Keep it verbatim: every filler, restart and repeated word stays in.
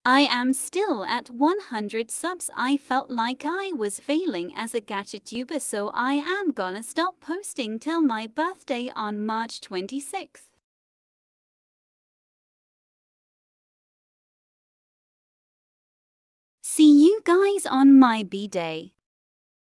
I am still at one hundred subs. I felt like I was failing as a GachaTuber, so I am gonna stop posting till my birthday on March twenty-sixth. See you guys on my B-Day.